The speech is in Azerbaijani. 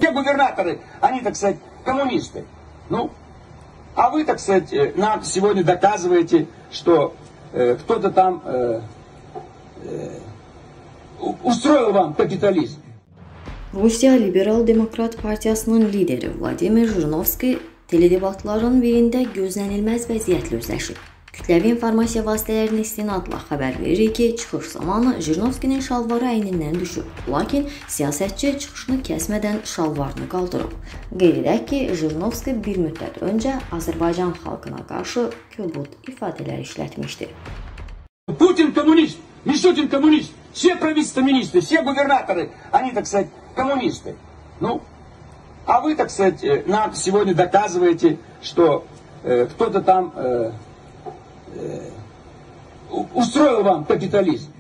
Все губернаторы, они, так сказать, коммунисты. Ну, а вы, так сказать, нам сегодня доказываете, что кто-то там устроил вам капитализm. Rusiya Liberal Demokrat Partiyasının lideri Vladimir Jirinovskiy teledebatların birində gözlənilməz vəziyyətlə üzləşib. Kütləvi informasiya vasitələrinin istinadla xəbər verir ki, çıxış zamanı Jirinovskinin şalvarı əynindən düşüb. Lakin siyasətçi çıxışını kəsmədən şalvarını qaldırıb. Qeyd edək ki, Jirinovskiy bir müddət öncə Azərbaycan xalqına qarşı kobud ifadələr işlətmişdi. Путин коммунист, Мишутин коммунист, все правительства министры, все губернаторы, они, так сказать, коммунисты. Ну, а вы, так сказать, нам сегодня доказываете, что кто-то там устроил вам капитализм.